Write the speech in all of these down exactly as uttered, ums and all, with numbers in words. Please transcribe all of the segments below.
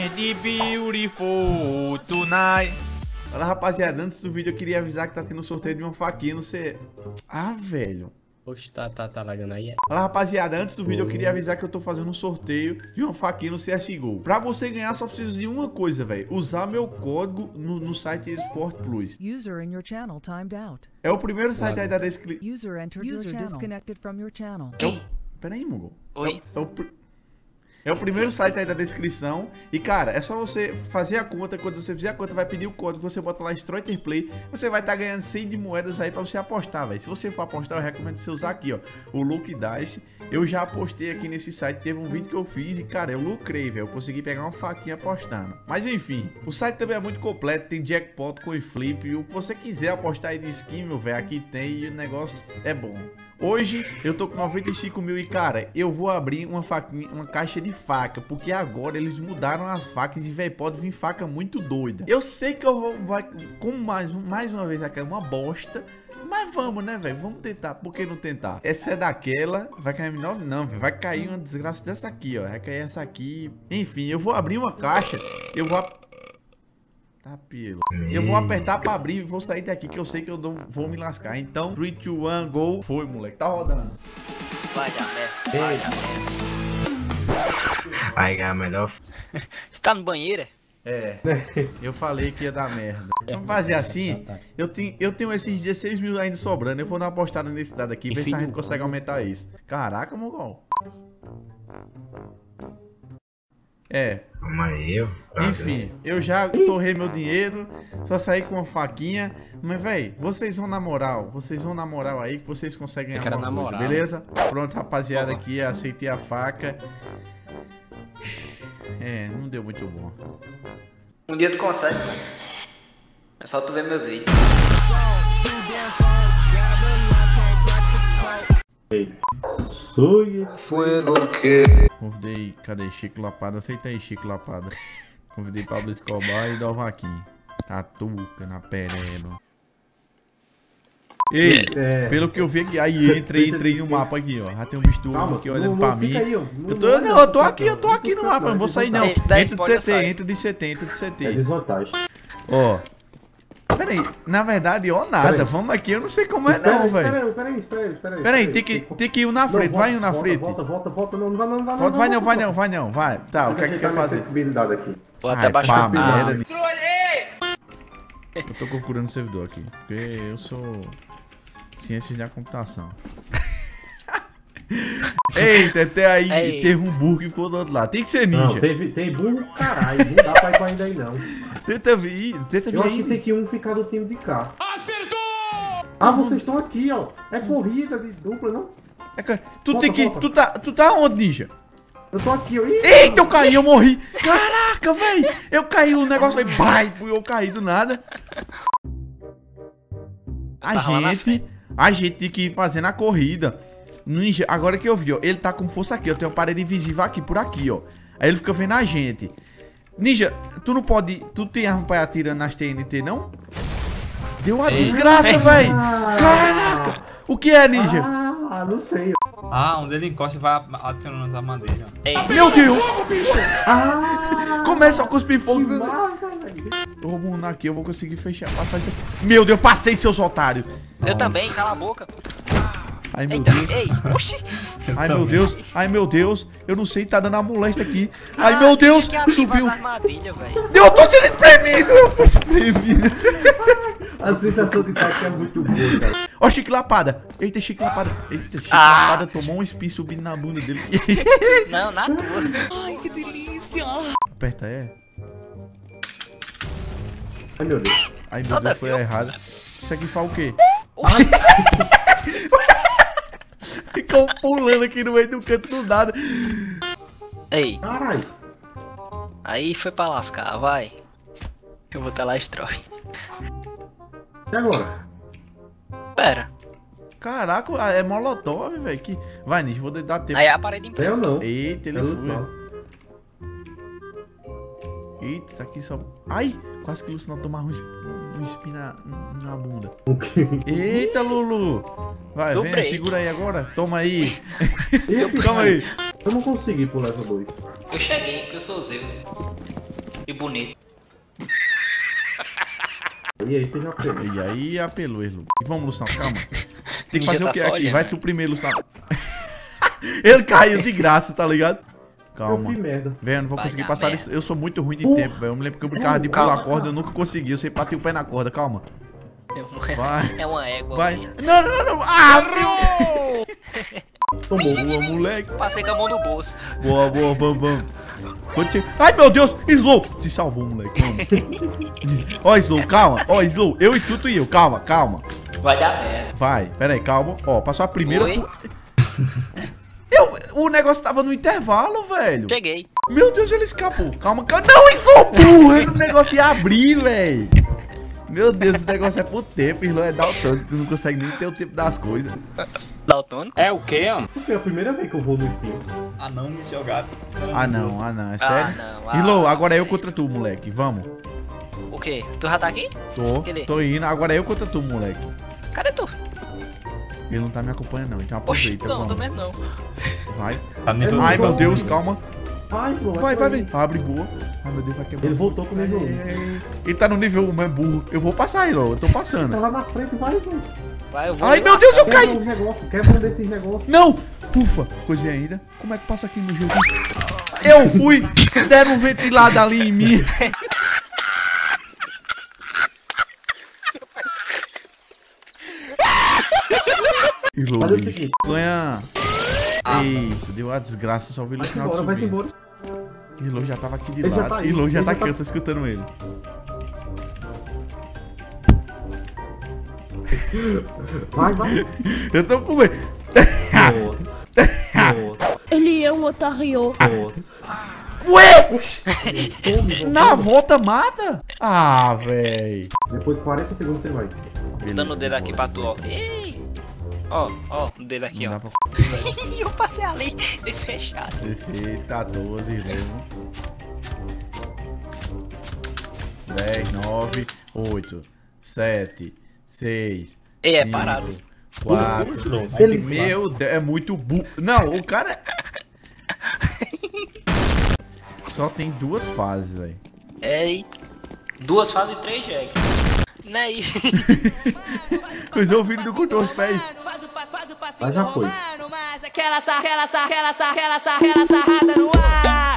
the beautiful tonight. Olha, rapaziada, antes do vídeo eu queria avisar que tá tendo um sorteio de uma faquinha no C... Ah, velho. Oxe, tá, tá, tá lagando aí. Olha, rapaziada, antes do vídeo eu queria avisar que eu tô fazendo um sorteio de uma faquinha no C S G O. Pra você ganhar só precisa de uma coisa, velho. Usar meu código no, no site Sport Plus. User in your channel timed out. É o primeiro site aí da descrição. User entered your channel. Disconnected from your channel. É o... Pera aí, Mongol. Oi. É o... É o... É o primeiro site aí da descrição. E, cara, é só você fazer a conta. Quando você fizer a conta, vai pedir o código. Você bota lá Stroiter Play. Você vai estar tá ganhando cem de moedas aí pra você apostar, velho. Se você for apostar, eu recomendo você usar aqui, ó, o Lucky Dice. Eu já apostei aqui nesse site. Teve um vídeo que eu fiz e, cara, eu lucrei, velho. Eu consegui pegar uma faquinha apostando. Mas, enfim, o site também é muito completo. Tem jackpot, coin flip. E o que você quiser apostar aí de skin, meu velho, aqui tem. E o negócio é bom. Hoje eu tô com noventa e cinco mil e, cara, eu vou abrir uma faquinha, uma caixa de faca, porque agora eles mudaram as facas e, velho, pode vir faca muito doida. Eu sei que eu vou, vai, como mais, mais uma vez, vai cair uma bosta, mas vamos, né, velho, vamos tentar, por que não tentar? Essa é daquela, vai cair M nove não, véio, vai cair uma desgraça dessa aqui, ó, vai cair essa aqui, enfim, eu vou abrir uma caixa, eu vou... Tá, pelo. Eu vou apertar pra abrir e vou sair daqui que eu sei que eu não vou me lascar. Então, três, dois, um, go. Foi, moleque. Tá rodando. Vai dar merda. Vai dar merda. Vai ganhar melhor. Você tá no banheiro? É. Eu falei que ia dar merda. Vamos fazer assim. Eu tenho, eu tenho esses dezesseis mil ainda sobrando. Eu vou dar uma apostada nesse dado aqui. Ver se a gente consegue aumentar isso. Caraca, Mongol. É. Calma aí, eu. Enfim, eu já torrei meu dinheiro, só saí com uma faquinha. Mas, véi, vocês vão na moral. Vocês vão na moral aí que vocês conseguem ganhar alguma coisa, moral, beleza? Pronto, rapaziada, aqui aceitei a faca. É, não deu muito bom. Um dia tu consegue, mano. É só tu ver meus vídeos. Fuego que... Convidei, cadê Chico Lapada? Aceita aí, Chico Lapada. Convidei Pablo Escobar e Dalvaquim. Tatuca na pereno. Ei, é. Pelo que eu vi aqui, aí entrei, entrei no mapa aqui, ó. Já tem um bicho aqui olhando pra mim. Aí, eu tô, não, eu tô aqui, eu tô aqui no mapa, não vou sair não. Entra de C T, entra de C T, entra de C T. É desvantagem. Ó. Pera aí, na verdade, ó nada, vamos aqui, eu não sei como é não, velho. Pera aí, pera aí, pera aí, pera aí. Pera aí, tem que, tem que ir um na frente, vai um na frente. Volta, volta, volta, não, não vai não, não vai não. Vai não, vai não, vai não, vai. Tá, o que é que quer fazer? Acessibilidade aqui. Vou até baixar a merda. Eu tô configurando o servidor aqui, porque eu sou ciências da computação. Eita, até aí Ei. Teve um burro que ficou do outro lado. Tem que ser ninja. Não, teve, tem burro, caralho. Não dá pra ir pra ainda aí, não. Tenta vir, tenta vir. Eu acho que tem que um ficar do time de cá. Acertou! Ah, vocês estão aqui, ó. É corrida de dupla, não? É, tu volta, tem que. Tu tá, tu tá onde, ninja? Eu tô aqui, ó. Ih, eita, eu caí, eu morri. Caraca, velho. Eu caí, o negócio foi. Bai, eu caí do nada. A tá gente. A gente tem que ir fazendo a corrida. Ninja, agora que eu vi, ó, ele tá com força aqui, eu tenho uma parede invisível aqui, por aqui, ó. Aí ele fica vendo a gente. Ninja, tu não pode, tu tem arma pra ir atirando nas T N T, não? Deu uma Ei. desgraça, velho. Caraca, o que é, Ninja? Ah, não sei. Ah, onde ele encosta e vai adicionando as bandejas. Meu Deus. Ah, começa a cuspir fogo. Que massa, eu vou burnar aqui, eu vou conseguir fechar, passar isso aqui. Meu Deus, passei, seus otários. Eu Nossa. também, cala a boca. Ai, meu Eita, Deus. Ei, oxi. Ai, meu Deus. Ai, meu Deus. Eu não sei, tá dando a molesta aqui. Ai, ah, meu Deus. Subiu. Eu tô sendo espremido. Eu fui espremido. A sensação de estar aqui é muito boa, cara. Ó, Chico Lapada. Eita, Chico Lapada. Eita, Chico ah. Lapada tomou um espinho subindo na bunda dele. Não, na tua. Ai, que delícia. Aperta, é. Ai, meu Deus. Ai, meu Deus, foi errado. Isso aqui faz o quê? Ficou pulando aqui no meio do canto do nada. Ei. Caralho. Aí foi pra lascar, vai. Eu vou até lá e destrói. E agora? Pera. Caraca, é molotov, velho. Que... Vai, Nish, vou dar tempo. Aí a parede impressa. Eu não. Eita, ele foi. Eita, tá aqui só... Ai, quase que o Luciano tomava um, um espinho na, na bunda. Eita, Lulu. Vai, Do vem, break. segura aí agora. Toma aí. Esse Calma aí. Eu não consegui pular essa dois. Eu cheguei, porque eu sou Zeus. E bonito. E aí, você já pegou. E aí apelou, Islo. Vamos, Luciano, calma. Tem que Ninja fazer tá o que só aqui? olhando, Vai né? tu primeiro, Luciano. Ele caiu de graça, tá ligado? Eu Calma. fiz merda. Velho, eu não vou Vai conseguir dar passar merda. isso. Eu sou muito ruim de Uh, tempo, velho. Eu me lembro que eu brincava de pular calma. a corda, eu nunca consegui. Eu sempre bati o pé na corda, calma. Vai. É uma égua. Vai. menina. Não, não, não, não. Ah, meu. Tomou. Boa, moleque. Passei com a mão no bolso. Boa, boa, vamos, vamos. Continua. Ai, meu Deus. Slow. Se salvou, moleque. Vamos. Ó, Slow, calma. Ó, Slow. Eu e tu, tu e eu. Calma, calma. Vai dar merda. Vai. Pera aí, calma. Ó, passou a primeira. Oi? Tu... Eu, o negócio tava no intervalo, velho. Cheguei. Meu Deus, ele escapou. Calma, calma. Não, Slow, burro. O negócio ia abrir, velho. Meu Deus, esse negócio é por tempo. Slow é daltônico. Tu não consegue nem ter o tempo das coisas. Daltônico? É o quê, mano? Porque é a primeira vez que eu vou no espinho. Ah, não, me jogaram. Ah, não, ah, não. É Ah, sério? não. Ah, Slow, agora é eu contra tu, moleque. Vamos. O quê? Tu já tá aqui? Tô, Cadê? tô indo. Agora é eu contra tu, moleque. Cadê tu? Ele não tá me acompanhando, não. Então Oxi, aproveita, não, tô vamos. mesmo não. Vai. Tá nível Ai, não meu tô. Deus, calma. Vai, Slow, Vai, vai, por vai. aí. Abre boa. Ai, meu Deus, vai quebrar. Ele voltou com o nível um. Ele tá no nível um, é burro. Eu vou passar ele, ó. Eu tô Tá passando. lá na frente, vai, Slow. Vai, eu vou. Ai, meu Deus, eu Quebra caí. um negócio, quebra um desses negócios. Não! Ufa, coisinha ainda. Como é que passa aqui no Jesus? Eu fui! Deram um ventilado ali em mim. E Faz o Luiz. seguinte. Ganha. Eita, deu uma desgraça, só vi ele no Vai final de embora, vai subir. embora. Ilô já tava aqui de Ele já lado. tá aí, Ilô já ele tá já aqui, tá- eu tô escutando ele. Vai, vai. Eu tô com medo. Nossa. Nossa. Ele é um otário. Nossa. Ué! Tome, Na volta. volta mata? Ah, véi. Depois de quarenta segundos você vai. Tô dando o dedo aqui pra tu, ó. Ei! Ó, ó, o dedo aqui, Não ó. dá pra... Eu passei ali, de fechado. dezesseis, quatorze, dez, nove, oito, sete, seis, Ei, é cinco, parado. quatro. Ele Meu Deus, é muito burro. Não, o cara. Só tem duas fases, velho. É, duas fases e três jegue. Não é isso. Coisa o vídeo do controle os pés. Mas já foi. Aquela sarra, aquela sarra, aquela sarra, aquela sarra, aquela sarrada no ar.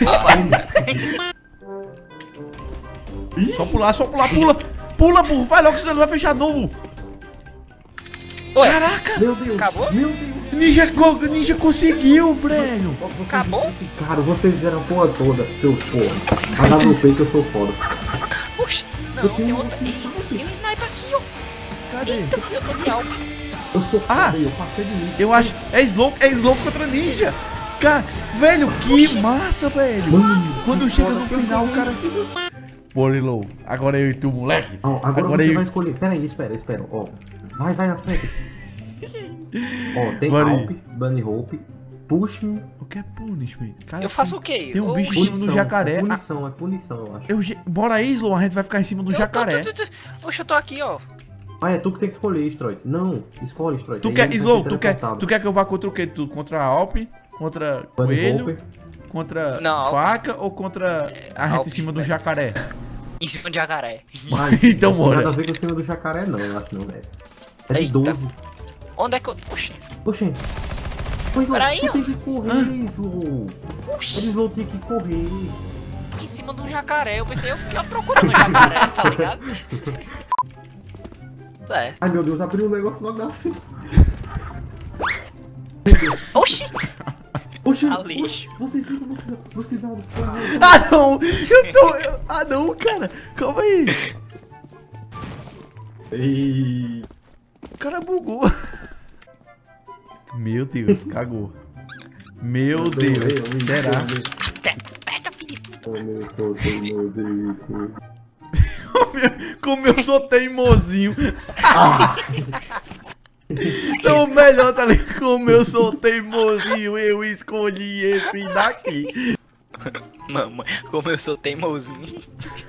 Só pular, só pular, pula. Pula, burro. Vai logo, senão ele vai fechar novo. Ué, Caraca. Meu Deus. Acabou? Meu Deus. Ninja, co- Ninja conseguiu, velho. Vocês Acabou? Cara, vocês fizeram a porra toda, seus porra. Mas lá no peito que eu sou foda. Puxa. Não, tem outra. Ih, tem um sniper aqui, ó. Cadê? Eita, eu tô de alma. Eu sou foda, Ah. eu passei de mim. Eu acho. É Slow, é Slow contra Ninja. Cara, velho, que massa, velho. Mano, Quando que chega foda no que eu final, o tô. cara. Pô, Slow, agora eu e tu, moleque. Ó, agora, Agora você eu- vai escolher. Pera aí, espera, espera. Ó, vai, vai na frente. Ó, tem Bora aí. Alp, Bunny Hope, Push Me. O que é punishment? Cara, Eu faço o quê? Tem um Ô, bicho em oxi. cima do Punição, jacaré. É punição, é punição, eu acho. Eu, ge- bora aí, Slow, a gente vai ficar em cima do Eu tô- jacaré. tô- tô- tô- Oxe, eu tô aqui, ó. Ah, é tu que tem que escolher, Stroid. Não, escolhe, Stroid. Tu Aí quer, ele vai Slow, ser tu quer, teleportado. tu quer que eu vá contra o quê? Tu, contra a Alp? Contra Bunny Coelho? Hope. Contra Não, Alp. faca ou contra a gente Alp, em cima do velho. jacaré? Em cima de jacaré. Mas, Então não tem bora. nada a ver com o cima do jacaré, não, eu acho não, velho. É de Eita. doze. Onde é que eu. Oxe. Oxê. Pois não, Peraí, tu ó. tem que correr, Slow. Oxi. Eles vão ter que correr. Em cima do jacaré. Eu pensei, eu fiquei procurando o jacaré, tá ligado? É. Ai meu Deus, abriu um negócio logo na frente. Oxi. Oxê, Ah, lixo. vocês viram, vocês vocês não Ah, não! Eu tô. eu- ah, não, cara! Calma aí! Ei. O cara bugou. Meu Deus, cagou. Meu Deus, será? Pega, filho. Como eu sou teimoso. Como eu sou teimosinho. Então, o melhor, tá ligado? Como eu sou teimosinho, eu escolhi esse daqui. Mamãe, como eu sou teimosinho.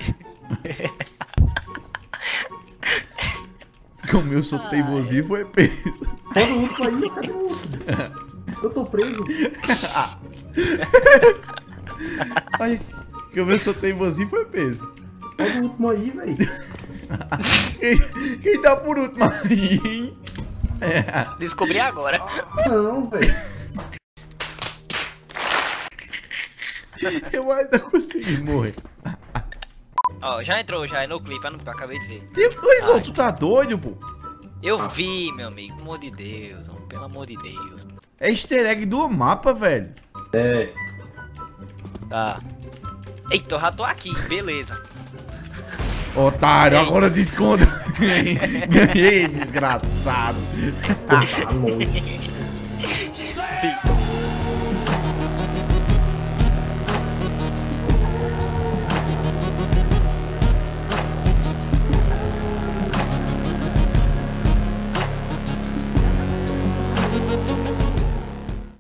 Como eu sou teimosinho, foi peso. Todo mundo aí, cadê o outro? Eu tô preso. Ai, Que o meu sou teimosinho foi peso. Olha o último aí, velho. Quem, quem tá por último aí, hein? É. Descobri agora. Não, velho. Eu ainda consegui morrer. Ó, já entrou já, é no clipe, eu não acabei de ver. Tem coisa, não, tu tá doido, pô? Eu vi, meu amigo, pelo amor de Deus, homem, pelo amor de Deus. É easter egg do mapa, velho. É. Tá. Eita, eu já tô aqui, beleza. Otário, Ei. agora desconto. Ganhei, desgraçado. Tá longe.